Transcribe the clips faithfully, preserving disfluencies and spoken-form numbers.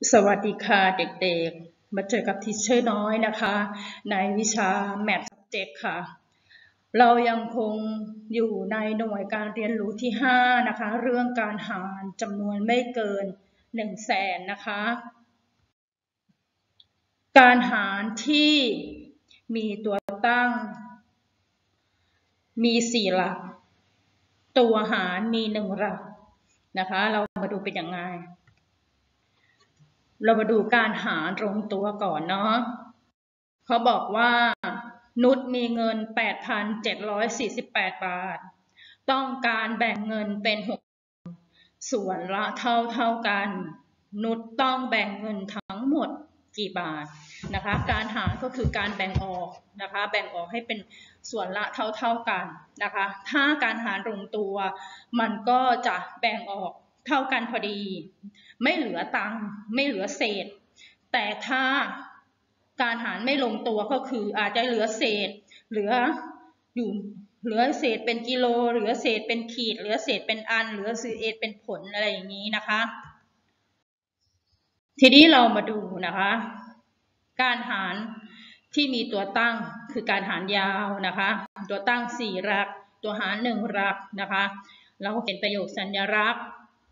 สวัสดีค่ะเด็กๆมาเจอกับทิชเชอร์น้อยนะคะในวิชา Math Subject ค่ะเรายังคงอยู่ในหน่วยการเรียนรู้ที่ห้านะคะเรื่องการหารจำนวนไม่เกินหนึ่งแสนนะคะการหารที่มีตัวตั้งมีสี่หลักตัวหารมีหนึ่งหลักนะคะเรามาดูเป็นยังไงเรามาดูการหารตรงตัวก่อนเนาะเขาบอกว่านุชมีเงิน แปดพันเจ็ดร้อยสี่สิบแปด บาทต้องการแบ่งเงินเป็นหกส่วนละเท่าเท่ากันนุชต้องแบ่งเงินทั้งหมดกี่บาทนะคะการหารก็คือการแบ่งออกนะคะแบ่งออกให้เป็นส่วนละเท่าเท่ากันนะคะถ้าการหารลงตัวมันก็จะแบ่งออกเท่ากันพอดีไม่เหลือตังค์ไม่เหลือเศษแต่ถ้าการหารไม่ลงตัวก็คืออาจจะเหลือเศษเหลืออยู่เหลือเศษเป็นกิโลเหลือเศษเป็นขีดเหลือเศษเป็นอันเหลือเศษเป็นผลอะไรอย่างนี้นะคะทีนี้เรามาดูนะคะการหารที่มีตัวตั้งคือการหารยาวนะคะตัวตั้งสี่หลักตัวหารหนึ่งหลักนะคะเราเขียนประโยคสัญลักษณ์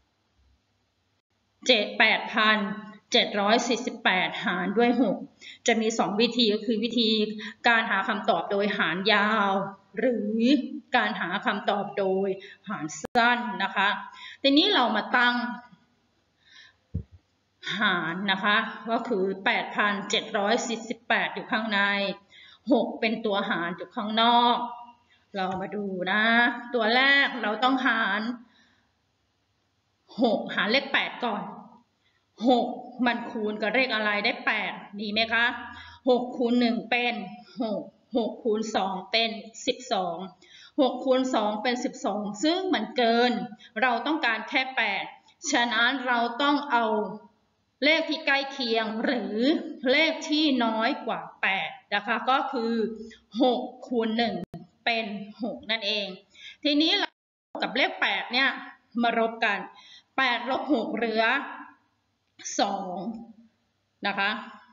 เจ็ดแปดพันเจ็ดร้อยสี่สิบแปดหารด้วยหกจะมีสองวิธีก็คือวิธีการหาคำตอบโดยหารยาวหรือการหาคำตอบโดยหารสั้นนะคะทีนี้เรามาตั้งหารนะคะก็คือ แปดพันเจ็ดร้อยสี่สิบแปด อยู่ข้างในหกเป็นตัวหารอยู่ข้างนอกเรามาดูนะตัวแรกเราต้องหารหกหารเลขแปดก่อนหกมันคูณกับเลขอะไรได้แปดดีไหมคะหกคูณหนึ่งเป็นหก หกคูณสองเป็นสิบสอง หกคูณสองเป็นสิบสองซึ่งมันเกินเราต้องการแค่แปดฉะนั้นเราต้องเอาเลขที่ใกล้เคียงหรือเลขที่น้อยกว่าแปดนะคะก็คือหกคูณหนึ่งเป็นหกนั่นเองทีนี้เรากับเลขแปดเนี่ยมารบกันแปดลบหกเหลือสองนะคะ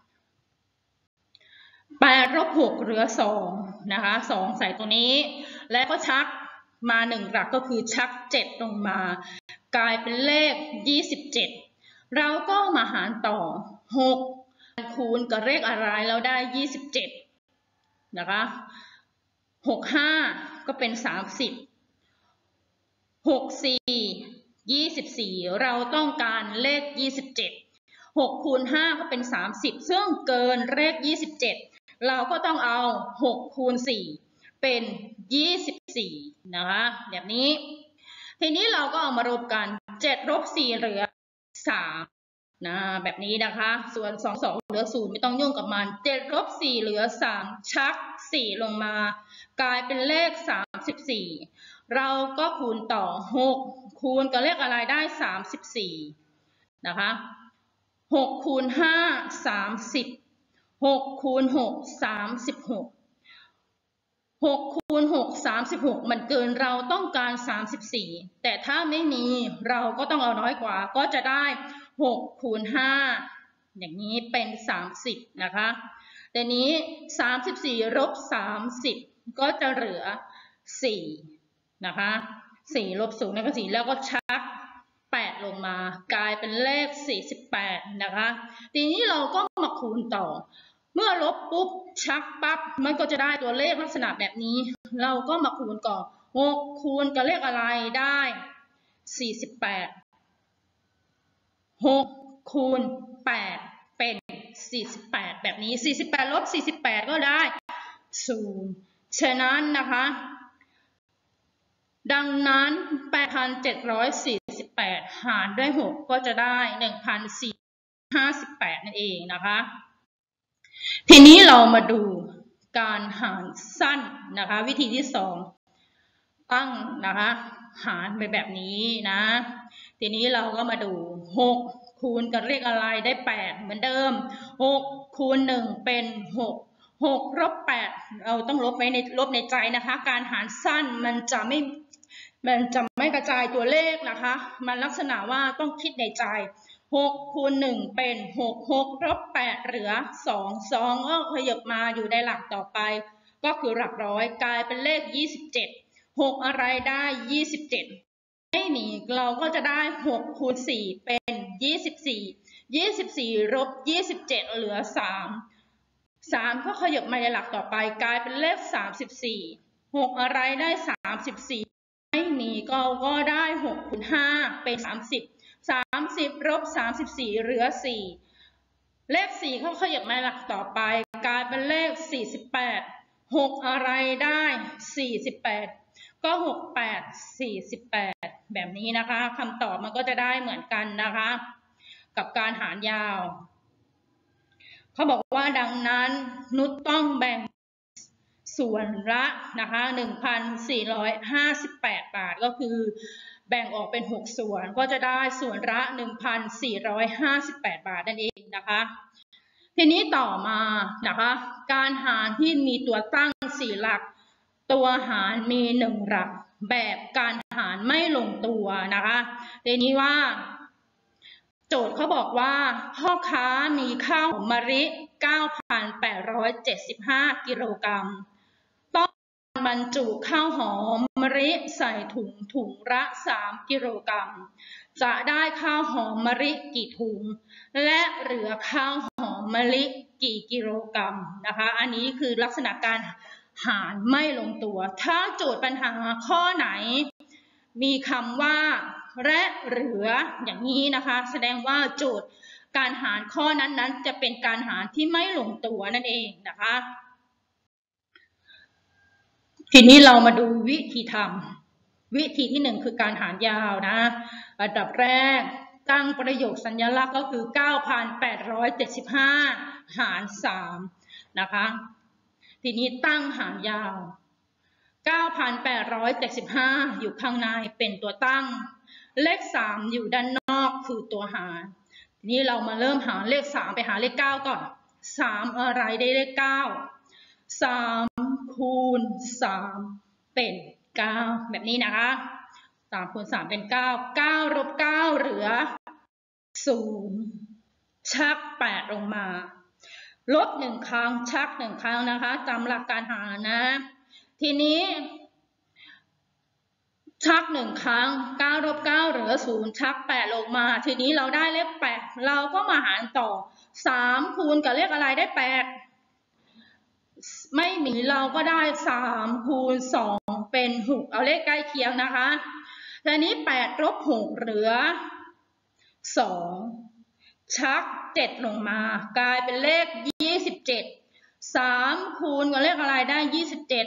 แปดลบหกเหลือสองนะคะสองใส่ตรงนี้แล้วก็ชักมาหนึ่งหลักก็คือชักเจ็ดลงมากลายเป็นเลขยี่สิบเจ็ดเราก็มาหารต่อหกคูณกับเลขอะไรเราได้ยี่สิบเจ็ดนะคะหก ห้าก็เป็นสามสิบหก สี่ยี่สิบสี่เราต้องการเลขยี่สิบเจ็ดหกคูณห้าก็เป็นสามสิบซึ่งเกินเลขยี่สิบเจ็ดเราก็ต้องเอาหกคูณสี่เป็นยี่สิบสี่นะคะแบบนี้ทีนี้เราก็เอามารวมกันเจ็ดลบสี่เหลือสามนะแบบนี้นะคะส่วนสอง สองเหลือศูนย์ไม่ต้องยุ่งกับมันเจ็ดลบสี่เหลือสามชักสี่ลงมากลายเป็นเลขสามสิบสี่เราก็คูณต่อหกคูณกับเลขอะไรได้สามสิบสี่นะคะหกคูณห้าสามสิบหกคูณหกสามสิบหกหกคูณหกสามสิบหกมันเกินเราต้องการสามสิบสี่แต่ถ้าไม่มีเราก็ต้องเอาน้อยกว่าก็จะได้หกคูณห้าอย่างนี้เป็นสามสิบนะคะแต่นี้สามสิบสี่ลบสามสิบก็จะเหลือสี่นะคะสี่ลบศูนย์นั่นก็สี่แล้วก็ชักแปดลงมากลายเป็นเลขสี่สิบแปดนะคะทีนี้เราก็มาคูณต่อเมื่อลบปุ๊บชักปั๊บมันก็จะได้ตัวเลขลักษณะแบบนี้เราก็มาคูณก่อนหกคูณกับเลขอะไรได้สี่สิบแปดหกคูณแปดเป็นสี่สิบแปดแบบนี้สี่สิบแปดลบสี่สิบแปดก็ได้ศูนย์ฉะนั้นนะคะดังนั้น แปดพันเจ็ดร้อยสี่สิบแปด หารด้วยหกก็จะได้ หนึ่งพันสี่ร้อยห้าสิบแปด นั่นเองนะคะทีนี้เรามาดูการหารสั้นนะคะวิธีที่สองตั้งนะคะหารไปแบบนี้นะทีนี้เราก็มาดูหกคูณกับเลขอะไรได้แปดเหมือนเดิมหกคูณหนึ่งเป็นหกหกลบแปดเราต้องลบไว้ในลบในใจนะคะการหารสั้นมันจะไม่มันจะไม่กระจายตัวเลขนะคะมันลักษณะว่าต้องคิดในใจหกคูณหนึ่งเป็นหก หกลบแปดเหลือสอง สองก็ขยับมาอยู่ในหลักต่อไปก็คือหลักร้อยกลายเป็นเลขยี่สิบเจ็ด หกอะไรได้ยี่สิบเจ็ดไม่มีเราก็จะได้หกคูณสี่เป็นยี่สิบสี่ ยี่สิบสี่ลบยี่สิบเจ็ดเหลือสาม สามก็ขยับมาในหลักต่อไปกลายเป็นเลขสามสิบสี่ หกอะไรได้สามสิบสี่ไม่มีก็ก็ได้หกคูณห้าเป็นสามสิบ สามสิบลบสามสิบสี่เหลือสี่เลขสี่เขาขยับมาหลักต่อไปกลายเป็นเลขสี่สิบแปด หกอะไรได้สี่สิบแปดก็หก แปด สี่สิบแปดแบบนี้นะคะคำตอบมันก็จะได้เหมือนกันนะคะกับการหารยาวเขาบอกว่าดังนั้นนุชต้องแบ่งส่วนละนะคะ หนึ่งพันสี่ร้อยห้าสิบแปด บาทก็คือแบ่งออกเป็นหกส่วนก็จะได้ส่วนละ หนึ่งพันสี่ร้อยห้าสิบแปด บาทนั่นเองนะคะทีนี้ต่อมานะคะการหารที่มีตัวตั้งสี่หลักตัวหารมีหนึ่งหลักแบบการหารไม่ลงตัวนะคะทีนี้ว่าโจทย์เขาบอกว่าพ่อค้ามีข้าวหอมมะลิ เก้าพันแปดร้อยเจ็ดสิบห้า กิโลกรัมต้องบรรจุข้าวหอมมะลิใส่ถุงถุงละสามกิโลกรัมจะได้ข้าวหอมมะลิกี่ถุงและเหลือข้าวหอมมะลิกี่กิโลกรัมนะคะอันนี้คือลักษณะการหารไม่ลงตัวถ้าโจทย์ปัญหาข้อไหนมีคำว่าและเหลืออย่างนี้นะคะแสดงว่าโจทย์การหารข้อนั้นๆจะเป็นการหารที่ไม่ลงตัวนั่นเองนะคะทีนี้เรามาดูวิธีทำวิธีที่หนึ่งคือการหารยาวนะอันดับแรกตั้งประโยคสัญลักษณ์ก็คือ เก้าพันแปดร้อยเจ็ดสิบห้า หารสามนะคะทีนี้ตั้งหารยาว เก้าพันแปดร้อยเจ็ดสิบห้า อยู่ข้างในเป็นตัวตั้งเลขสามอยู่ด้านนอกคือตัวหารทีนี้เรามาเริ่มหาเลขสามไปหาเลขเก้าก่อนสามอะไรได้เลขเก้า สามคูณสามเป็นเก้าแบบนี้นะคะสามคูณสามเป็นเก้า เก้าลบเก้าเหลือศูนย์ชักแปดลงมาลบหนึ่งครั้งชักหนึ่งครั้งนะคะจำหลักการหารนะทีนี้ชักหนึ่งครั้งเก้าลบเก้าเหลือศูนย์ชักแปดลงมาทีนี้เราได้เลขแปดเราก็มาหารต่อสามคูณกับเลขอะไรได้แปดไม่มีเราก็ได้สามคูณสองเป็นหกเอาเลขใกล้เคียงนะคะทีนี้แปดลบหกเหลือสองชักเจ็ดลงมากลายเป็นเลขยี่สิบเจ็ดสามคูณกับเลขอะไรได้ยี่สิบเจ็ด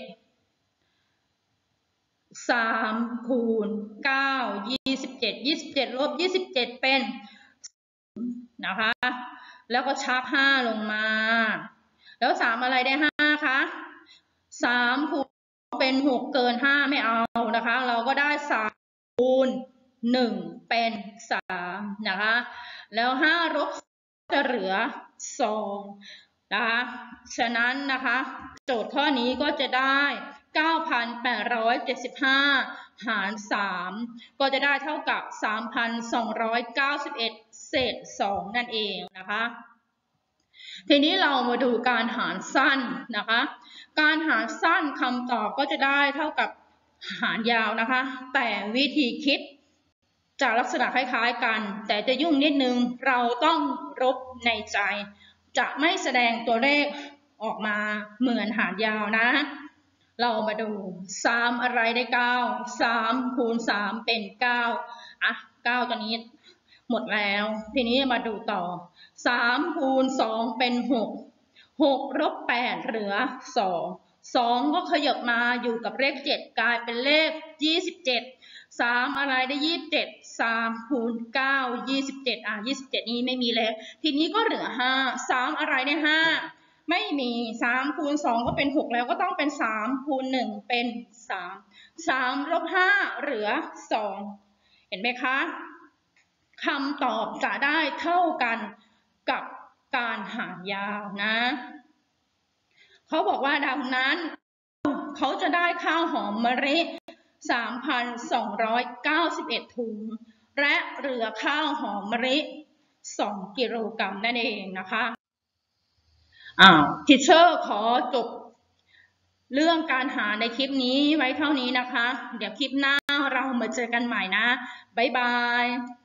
สามคูณเก้า ยี่สิบเจ็ด ยี่สิบเจ็ดลบยี่สิบเจ็ดเป็นนะคะแล้วก็ชักห้าลงมาแล้วสามอะไรได้ห้าคะสามคูณเป็นหกเกินห้าไม่เอานะคะเราก็ได้สามคูณหนึ่งเป็นสามนะคะแล้วห้าลบจะเหลือสองนะคะฉะนั้นนะคะโจทย์ข้อนี้ก็จะได้ เก้าพันแปดร้อยเจ็ดสิบห้า หารสามก็จะได้เท่ากับ สามพันสองร้อยเก้าสิบเอ็ด เศษสองนั่นเองนะคะทีนี้เรามาดูการหารสั้นนะคะการหารสั้นคำตอบก็จะได้เท่ากับหารยาวนะคะแต่วิธีคิดจะลักษณะคล้ายๆกันแต่จะยุ่งนิดนึงเราต้องลบในใจจะไม่แสดงตัวเลขออกมาเหมือนหารยาวนะเรามาดูสามอะไรได้เก้า สามคูณสามเป็นเก้าอ่ะเก้าตัวนี้หมดแล้วทีนี้มาดูต่อสามคูณสองเป็นหก หกลบแปดเหลือสอง สองก็ขยับมาอยู่กับเลขเจ็ดกลายเป็นเลขยี่สิบเจ็ด สามอะไรได้ยี่สิบเจ็ด สามคูณเก้า ยี่สิบเจ็ดอ่ะยี่สิบเจ็ดนี้ไม่มีแล้วทีนี้ก็เหลือห้า สามอะไรได้ห้าไม่มีสามคูณสองก็เป็นหกแล้วก็ต้องเป็นสามคูณหนึ่งเป็นสาม สามลบห้าเหลือสองเห็นไหมคะคำตอบจะได้เท่ากันกับการหารยาวนะเขาบอกว่าดังนั้นเขาจะได้ข้าวหอมมะลิ สามพันสองร้อยเก้าสิบเอ็ด ถุงและเหลือข้าวหอมมะลิสองกิโลกรัมนั่นเองนะคะอ้าวทีเชอร์ขอจบเรื่องการหาในคลิปนี้ไว้เท่านี้นะคะเดี๋ยวคลิปหน้าเรามาเจอกันใหม่นะบ๊ายบาย